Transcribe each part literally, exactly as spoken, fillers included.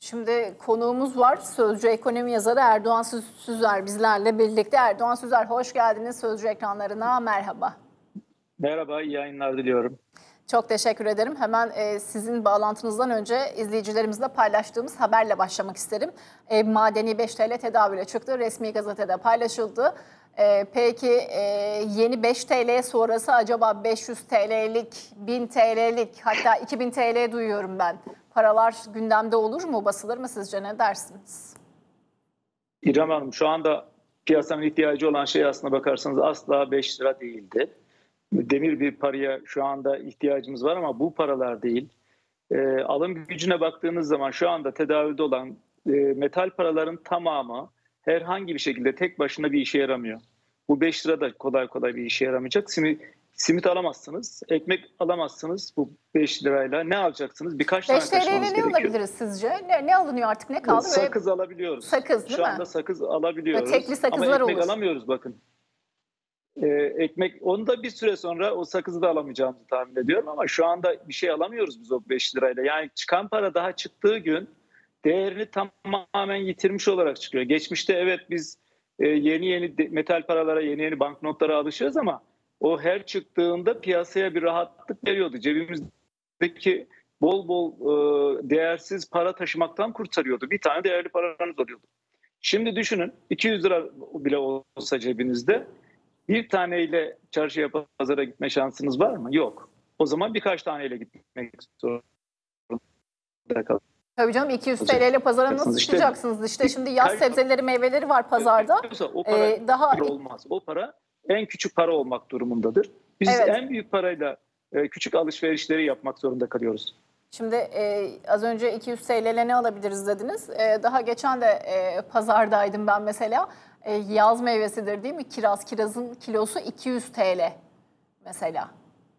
Şimdi konuğumuz var. Sözcü ekonomi yazarı Erdoğan Süzer bizlerle birlikte. Erdoğan Süzer, hoş geldiniz Sözcü ekranlarına. Merhaba. Merhaba, iyi yayınlar diliyorum. Çok teşekkür ederim. Hemen e, sizin bağlantınızdan önce izleyicilerimizle paylaştığımız haberle başlamak isterim. E, madeni beş TL tedavüle çıktı. Resmi gazetede paylaşıldı. E, peki e, yeni beş TL sonrası acaba beş yüz TL'lik, bin TL'lik, hatta iki bin TL duyuyorum ben. Paralar gündemde olur mu, basılır mı sizce, ne dersiniz? İrem Hanım, şu anda piyasanın ihtiyacı olan şey aslına bakarsanız asla beş lira değildi. Demir bir paraya şu anda ihtiyacımız var ama bu paralar değil. E, alım gücüne baktığınız zaman şu anda tedavülde olan e, metal paraların tamamı herhangi bir şekilde tek başına bir işe yaramıyor. Bu beş lira da kolay kolay bir işe yaramayacak. Simit, simit alamazsınız, ekmek alamazsınız bu beş lirayla. Ne alacaksınız? Birkaç tane taşımanız gerekiyor. beş T L'yle ne alabiliriz sizce? Ne, ne alınıyor artık, ne kaldı? Sakız alabiliyoruz. Sakız değil Şu mi? anda sakız alabiliyoruz. Ve tekli sakızlar ama ekmek olur. alamıyoruz bakın. Ee, ekmek, onu da bir süre sonra o sakızı da alamayacağımızı tahmin ediyorum ama şu anda bir şey alamıyoruz biz o beş lirayla. Yani çıkan para daha çıktığı gün değerini tamamen yitirmiş olarak çıkıyor. Geçmişte evet biz e, yeni yeni metal paralara, yeni yeni banknotlara alışıyoruz ama o her çıktığında piyasaya bir rahatlık veriyordu. Cebimizdeki bol bol e, değersiz para taşımaktan kurtarıyordu. Bir tane değerli paranız oluyordu. Şimdi düşünün, iki yüz lira bile olsa cebinizde bir taneyle çarşıya, pazara gitme şansınız var mı? Yok. O zaman birkaç taneyle gitmek zorunda kalın. Tabii canım, iki yüz T L ile pazara nasıl işte, çıkacaksınız? İşte şimdi yaz sebzeleri, meyveleri var pazarda. O para ee, daha olmaz. O para en küçük para olmak durumundadır. Biz evet. en büyük parayla e, küçük alışverişleri yapmak zorunda kalıyoruz. Şimdi e, az önce iki yüz T L ile ne alabiliriz dediniz. E, daha geçen de e, pazardaydım ben mesela. E, yaz meyvesidir değil mi? Kiraz. Kirazın kilosu iki yüz T L mesela.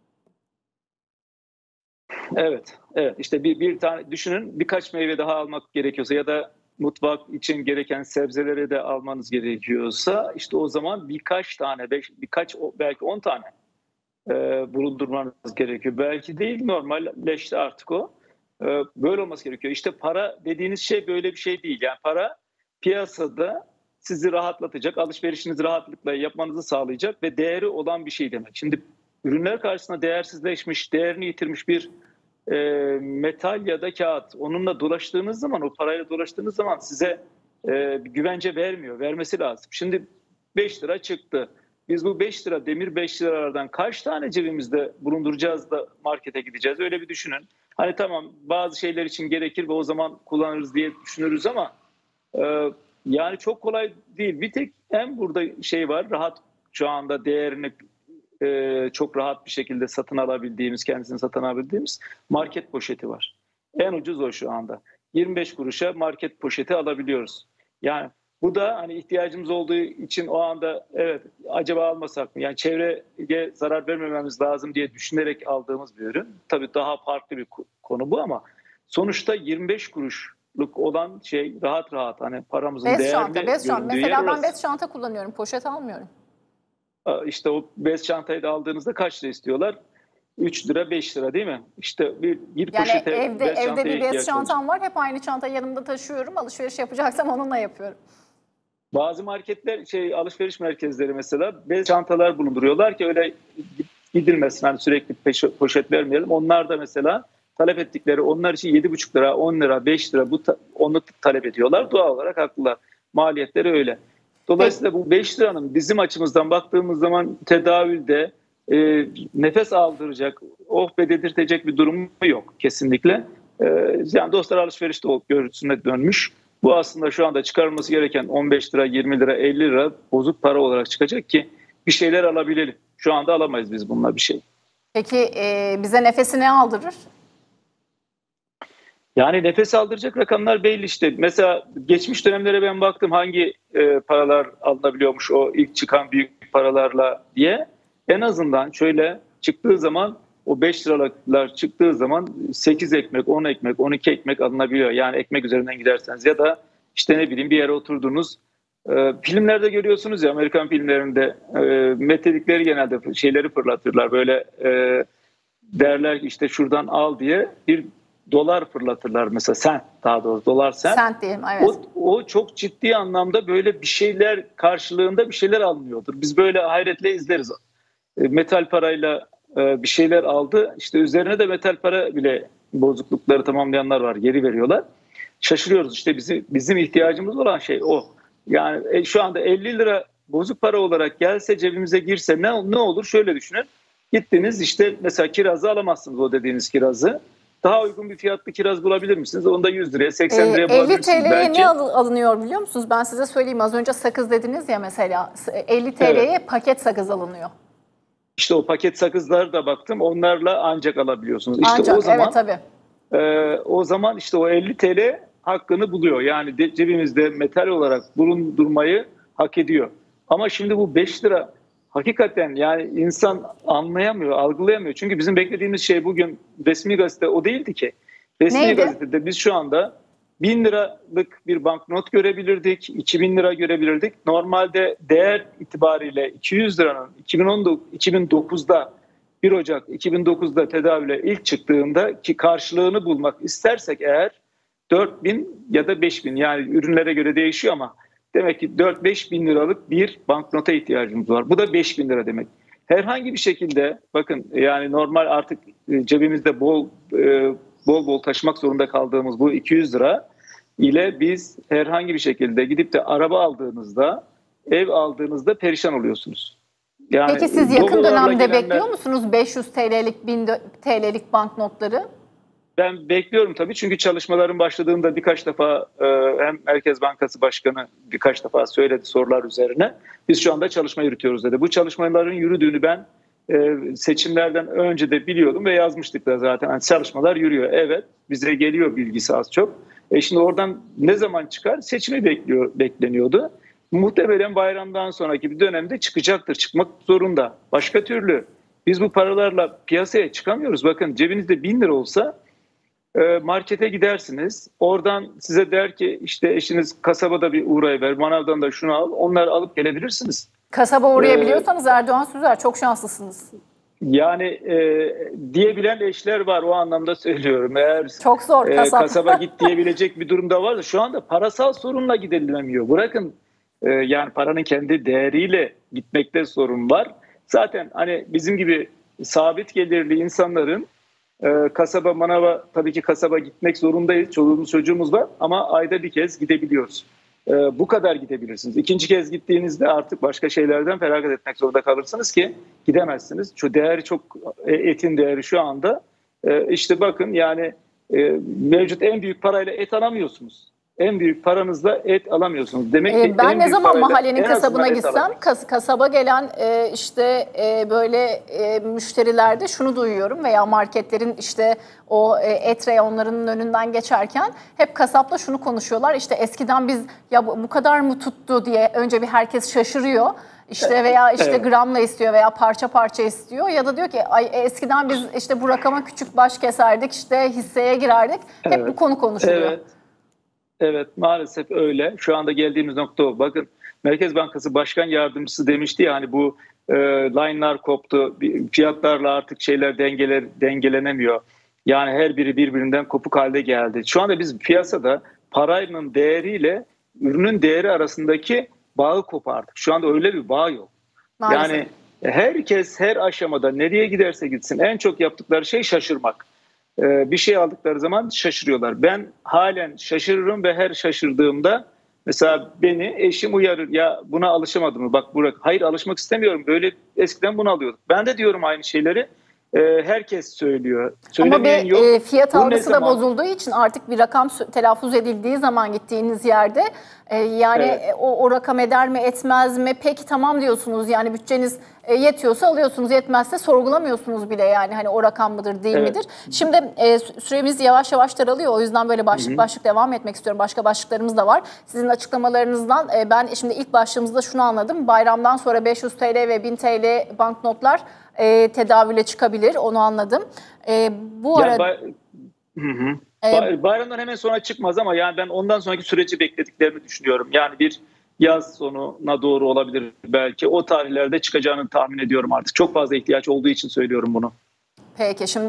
Evet, evet. İşte bir, bir tane düşünün, birkaç meyve daha almak gerekiyorsa ya da mutfak için gereken sebzeleri de almanız gerekiyorsa işte o zaman birkaç tane, beş, birkaç belki on tane e, bulundurmanız gerekiyor. Belki değil, normalleşti artık o. E, böyle olması gerekiyor. İşte para dediğiniz şey böyle bir şey değil. Yani para piyasada sizi rahatlatacak, alışverişinizi rahatlıkla yapmanızı sağlayacak ve değeri olan bir şey demek. Şimdi ürünler karşısında değersizleşmiş, değerini yitirmiş bir e, metal ya da kağıt, onunla dolaştığınız zaman, o parayla dolaştığınız zaman size e, bir güvence vermiyor, vermesi lazım. Şimdi beş lira çıktı. Biz bu beş lira, demir beş liralardan kaç tane cebimizde bulunduracağız da markete gideceğiz? Öyle bir düşünün. Hani tamam, bazı şeyler için gerekir ve o zaman kullanırız diye düşünürüz ama e, yani çok kolay değil. Bir tek en burada şey var, rahat şu anda değerini e, çok rahat bir şekilde satın alabildiğimiz, kendisini satın alabildiğimiz market poşeti var. En ucuz o şu anda. yirmi beş kuruşa market poşeti alabiliyoruz. Yani bu da hani ihtiyacımız olduğu için o anda evet acaba almasak mı? Yani çevreye zarar vermememiz lazım diye düşünerek aldığımız bir ürün. Tabii daha farklı bir konu bu ama sonuçta yirmi beş kuruşluk olan şey rahat rahat hani paramızın bez değerli çanta, bez çanta. göründüğü Mesela yer ben orası. bez çanta kullanıyorum, poşet almıyorum. İşte o bez çantayı da aldığınızda kaç lira istiyorlar? üç lira, beş lira değil mi? İşte bir, bir yani poşete evde, bez evde bir bez çantam olacak. var. Hep aynı çantayı yanımda taşıyorum. Alışveriş yapacaksam onunla yapıyorum. Bazı marketler, şey alışveriş merkezleri mesela bez çantalar bulunduruyorlar ki öyle gidilmesin. Hani sürekli poşet vermeyelim. Onlar da mesela talep ettikleri, onlar için yedi buçuk lira, on lira, beş lira bu onu talep ediyorlar. Doğal olarak haklılar. Maliyetleri öyle. Dolayısıyla bu beş liranın bizim açımızdan baktığımız zaman tedavülde e, nefes aldıracak, oh be dedirtecek bir durumu yok kesinlikle. E, yani dostlar alışverişte görüntüsüne dönmüş. Bu aslında şu anda çıkarılması gereken on beş lira, yirmi lira, elli lira bozuk para olarak çıkacak ki bir şeyler alabilelim. Şu anda alamayız biz bununla bir şey. Peki e, bize nefesi ne aldırır? Yani nefes aldıracak rakamlar belli işte. Mesela geçmiş dönemlere ben baktım hangi e, paralar alınabiliyormuş o ilk çıkan büyük paralarla diye. En azından şöyle çıktığı zaman o beş liralıklar çıktığı zaman sekiz ekmek, on ekmek, on iki ekmek alınabiliyor. Yani ekmek üzerinden giderseniz ya da işte ne bileyim bir yere oturdunuz. E, filmlerde görüyorsunuz ya, Amerikan filmlerinde e, metedikleri genelde şeyleri fırlatırlar. Böyle e, derler ki işte şuradan al diye bir dolar fırlatırlar mesela, sen daha doğrusu dolar sen. Sent diyelim, evet. O, o çok ciddi anlamda böyle bir şeyler karşılığında bir şeyler alınıyordur. Biz böyle hayretle izleriz. Metal parayla bir şeyler aldı. İşte üzerine de metal para bile bozuklukları tamamlayanlar var. Geri veriyorlar. Şaşırıyoruz. İşte bizim, bizim ihtiyacımız olan şey o. Yani şu anda elli lira bozuk para olarak gelse, cebimize girse ne, ne olur? Şöyle düşünün. Gittiniz işte mesela kirazı alamazsınız, o dediğiniz kirazı. Daha uygun bir fiyatlı kiraz bulabilir misiniz? Onu da yüz liraya, seksen liraya bulabilirsiniz. elli T L'ye ne alınıyor biliyor musunuz? Ben size söyleyeyim. Az önce sakız dediniz ya mesela. elli T L'ye evet, paket sakız alınıyor. İşte o paket sakızlara da baktım. Onlarla ancak alabiliyorsunuz. İşte ancak, o zaman, evet tabii. E, o zaman işte o elli T L hakkını buluyor. Yani de, cebimizde metal olarak bulundurmayı hak ediyor. Ama şimdi bu beş lira hakikaten yani insan anlayamıyor, algılayamıyor. Çünkü bizim beklediğimiz şey bugün resmi gazete o değildi ki. Resmi Neydi? gazetede biz şu anda bin liralık bir banknot görebilirdik, iki bin lira görebilirdik. Normalde değer itibariyle iki yüz liranın iki bin dokuzda bir Ocak iki bin dokuzda tedavüle ilk çıktığında ki karşılığını bulmak istersek eğer dört bin ya da beş bin, yani ürünlere göre değişiyor ama demek ki dört beş bin liralık bir banknota ihtiyacımız var. Bu da beş bin lira demek. Herhangi bir şekilde bakın, yani normal artık cebimizde bol bol bol taşımak zorunda kaldığımız bu iki yüz lira ile biz herhangi bir şekilde gidip de araba aldığınızda, ev aldığınızda perişan oluyorsunuz. Yani peki siz yakın dönemde gelenler, bekliyor musunuz beş yüz T L'lik, bin T L'lik banknotları? Ben bekliyorum tabii, çünkü çalışmaların başladığında birkaç defa hem Merkez Bankası Başkanı birkaç defa söyledi sorular üzerine. Biz şu anda çalışma yürütüyoruz dedi. Bu çalışmaların yürüdüğünü ben seçimlerden önce de biliyordum ve yazmıştık da zaten. Yani çalışmalar yürüyor. Evet, bize geliyor bilgisi az çok. E şimdi oradan ne zaman çıkar? Seçimi bekliyor, bekleniyordu. Muhtemelen bayramdan sonraki bir dönemde çıkacaktır. Çıkmak zorunda. Başka türlü biz bu paralarla piyasaya çıkamıyoruz. Bakın, cebinizde bin lira olsa markete gidersiniz. Oradan size der ki işte eşiniz kasabada bir uğrayıver, manavdan da şunu al. Onları alıp gelebilirsiniz. Kasaba uğrayabiliyorsanız ee, Erdoğan Süzer, çok şanslısınız. Yani e, diyebilen eşler var, o anlamda söylüyorum. Eğer çok zor kasap. E, kasaba git diyebilecek bir durumda varsa, şu anda parasal sorunla gidilemiyor. Bırakın e, yani paranın kendi değeriyle gitmekte sorun var. Zaten hani bizim gibi sabit gelirli insanların e, kasaba manava, tabii ki kasaba gitmek zorundayız. Çoluğumuz çocuğumuz var ama ayda bir kez gidebiliyoruz. Ee, bu kadar gidebilirsiniz. İkinci kez gittiğinizde artık başka şeylerden feragat etmek zorunda kalırsınız ki gidemezsiniz. Şu değeri çok, etin değeri şu anda e, işte bakın yani e, mevcut en büyük parayla et alamıyorsunuz. En büyük paranızla et alamıyorsunuz. Demek ki ee, ben en ne zaman parayla, mahallenin kasabına gitsem kas, kasaba gelen e, işte e, böyle e, müşterilerde şunu duyuyorum veya marketlerin işte o e, et reyonlarının önünden geçerken hep kasapla şunu konuşuyorlar. İşte eskiden biz ya bu, bu kadar mı tuttu diye önce bir herkes şaşırıyor. İşte veya işte evet, gramla istiyor veya parça parça istiyor ya da diyor ki ay eskiden biz işte bu rakama küçük baş keserdik, işte hisseye girerdik. Hep evet, bu konu konuşuluyor. Evet. Evet, maalesef öyle. Şu anda geldiğimiz nokta o. Bakın, Merkez Bankası Başkan Yardımcısı demişti ya hani bu e, line'lar koptu, fiyatlarla artık şeyler dengeler dengelenemiyor. Yani her biri birbirinden kopuk halde geldi. Şu anda biz piyasada paranın değeriyle ürünün değeri arasındaki bağı kopardık. Şu anda öyle bir bağ yok. Maalesef. Yani herkes her aşamada nereye giderse gitsin en çok yaptıkları şey şaşırmak. Bir şey aldıkları zaman şaşırıyorlar. Ben halen şaşırırım ve her şaşırdığımda mesela beni eşim uyarır. Ya buna alışamadım mı? Bak Burak, hayır alışmak istemiyorum. Böyle eskiden bunu alıyorduk. Ben de diyorum aynı şeyleri. Herkes söylüyor. Söylemeyen Ama bir yok. fiyat algısı da bozulduğu için artık bir rakam telaffuz edildiği zaman gittiğiniz yerde yani evet, o, o rakam eder mi etmez mi? Peki tamam diyorsunuz, yani bütçeniz yetiyorsa alıyorsunuz, yetmezse sorgulamıyorsunuz bile, yani hani o rakam mıdır değil evet, midir? Şimdi e, süremiz yavaş yavaş daralıyor, o yüzden böyle başlık Hı-hı. başlık devam etmek istiyorum. Başka başlıklarımız da var. Sizin açıklamalarınızdan e, ben şimdi ilk başlığımızda şunu anladım. Bayramdan sonra beş yüz T L ve bin T L banknotlar e, tedavüle çıkabilir, onu anladım. E, bu arada... Bay... Hı-hı. Ee, Bayramdan hemen sonra çıkmaz ama yani ben ondan sonraki süreci beklediklerini düşünüyorum. Yani bir yaz sonuna doğru olabilir belki. O tarihlerde çıkacağını tahmin ediyorum artık. Çok fazla ihtiyaç olduğu için söylüyorum bunu. Peki, şimdi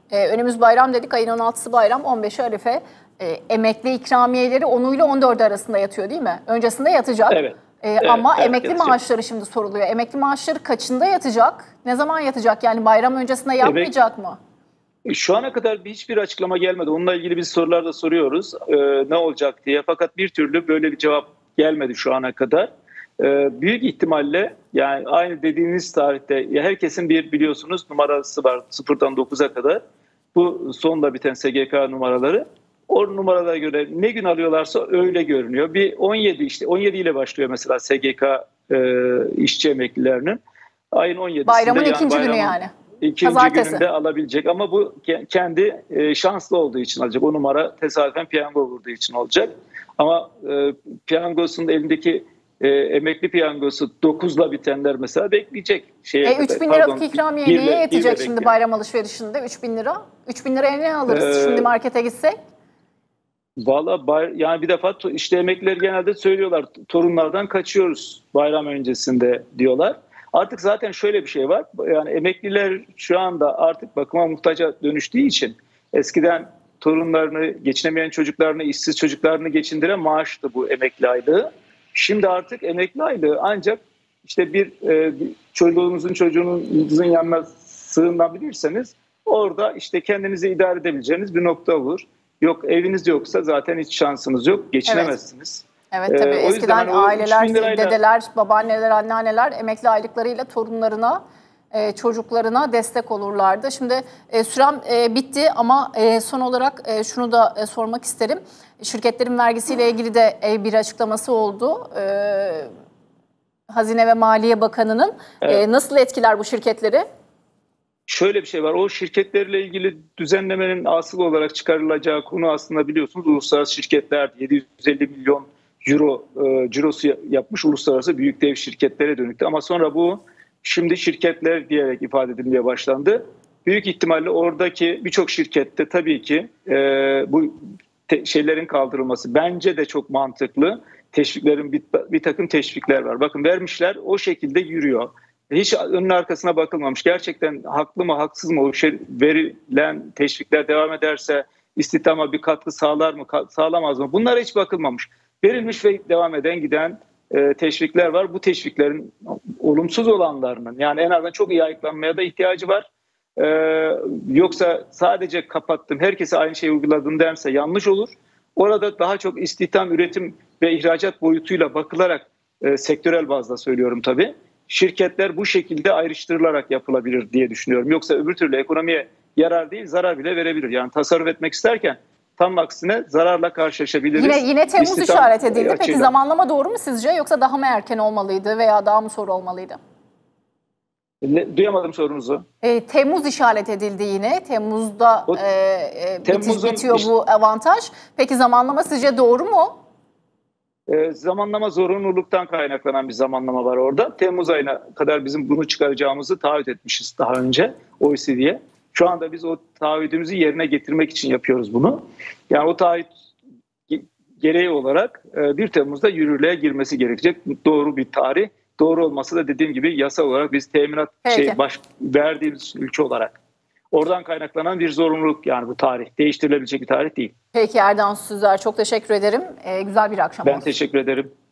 Ee, önümüz bayram dedik. Ayın on altısı bayram, on beşi Arife. Ee, emekli ikramiyeleri on ile on dört arasında yatıyor değil mi? Öncesinde yatacak. Evet. Ee, evet ama evet, emekli yatacak. maaşları şimdi soruluyor. Emekli maaşları kaçında yatacak? Ne zaman yatacak? Yani bayram öncesinde yapmayacak mı? Şu ana kadar hiçbir açıklama gelmedi. Onunla ilgili biz sorular da soruyoruz. Ee, ne olacak diye. Fakat bir türlü böyle bir cevap gelmedi şu ana kadar. Ee, büyük ihtimalle yani aynı dediğiniz tarihte ya herkesin bir biliyorsunuz numarası var sıfırdan dokuza kadar. Bu sonla biten S G K numaraları. O numaralara göre ne gün alıyorlarsa öyle görünüyor. Bir on yedi işte on yedi ile başlıyor mesela S G K e, işçi emeklilerinin. Ayın on yedisinde Bayramın yani ikinci bayramın, günü yani. İkinci Pazartesi. Gününde alabilecek ama bu kendi şanslı olduğu için alacak. O numara tesadüfen piyango vurduğu için olacak. Ama e, piyangosunun elindeki e, emekli piyangosu dokuzla bitenler mesela bekleyecek. Şeye E, üç bin liralık ikramiye neye yetecek şimdi bayram alışverişinde? üç bin lira. üç bin liraya ne alırız ee, şimdi markete gitsek? Valla yani bir defa işte emekliler genelde söylüyorlar torunlardan kaçıyoruz bayram öncesinde diyorlar. Artık zaten şöyle bir şey var. Yani emekliler şu anda artık bakıma muhtaca dönüştüğü için eskiden torunlarını, geçinemeyen çocuklarını, işsiz çocuklarını geçindiren maaştı bu emekli aylığı. Şimdi artık emekli aylığı ancak işte bir e, çocuğunuzun çocuğunuzun yanına sığınabilirseniz orada işte kendinizi idare edebileceğiniz bir nokta olur. Yok eviniz yoksa zaten hiç şansınız yok, geçinemezsiniz. Evet. Evet tabii ee, eskiden hani aileler, lirayla... dedeler, babaanneler, anneanneler emekli aylıklarıyla torunlarına, e, çocuklarına destek olurlardı. Şimdi e, sürem e, bitti ama e, son olarak e, şunu da e, sormak isterim. Şirketlerin vergisiyle ilgili de e, bir açıklaması oldu. E, Hazine ve Maliye Bakanı'nın evet. e, nasıl etkiler bu şirketleri? Şöyle bir şey var. O şirketlerle ilgili düzenlemenin asıl olarak çıkarılacağı konu aslında biliyorsunuz uluslararası şirketler yedi yüz elli milyon euro e, cirosu yapmış uluslararası büyük dev şirketlere dönüktü. Ama sonra bu şimdi şirketler diyerek ifade edilmeye başlandı. Büyük ihtimalle oradaki birçok şirkette tabii ki e, bu te- şeylerin kaldırılması bence de çok mantıklı. Teşviklerin bir, bir takım teşvikler var. Bakın vermişler o şekilde yürüyor. Hiç önün arkasına bakılmamış. Gerçekten haklı mı haksız mı o şey, verilen teşvikler devam ederse istihdama bir katkı sağlar mı sağlamaz mı? Bunlara hiç bakılmamış. Verilmiş ve devam eden giden e, teşvikler var. Bu teşviklerin olumsuz olanlarının yani en azından çok iyi ayıklanmaya da ihtiyacı var. E, yoksa sadece kapattım herkese aynı şeyi uyguladım derse yanlış olur. Orada daha çok istihdam, üretim ve ihracat boyutuyla bakılarak e, sektörel bazda söylüyorum tabii. Şirketler bu şekilde ayrıştırılarak yapılabilir diye düşünüyorum. Yoksa öbür türlü ekonomiye yarar değil zarar bile verebilir. Yani tasarruf etmek isterken tam aksine zararla karşılaşabiliriz. Yine, yine Temmuz İstihdam işaret edildi. Açıyla. Peki zamanlama doğru mu sizce yoksa daha mı erken olmalıydı veya daha mı sonra olmalıydı? Ne, duyamadım sorunuzu. E, Temmuz işaret edildi yine. Temmuz'da o, e, e, bitiş, bitiyor iş... bu avantaj. Peki zamanlama sizce doğru mu? E, zamanlama zorunluluktan kaynaklanan bir zamanlama var orada. Temmuz ayına kadar bizim bunu çıkaracağımızı taahhüt etmişiz daha önce O E C D'ye. Şu anda biz o taahhüdümüzü yerine getirmek için yapıyoruz bunu. Yani o taahhüt gereği olarak bir Temmuz'da yürürlüğe girmesi gerekecek. Doğru bir tarih. Doğru olması da dediğim gibi yasa olarak biz teminat şey, baş, verdiğimiz ülke olarak. Oradan kaynaklanan bir zorunluluk yani bu tarih. Değiştirilebilecek bir tarih değil. Peki Erdoğan Süzer çok teşekkür ederim. Ee, güzel bir akşam Ben olsun. teşekkür ederim.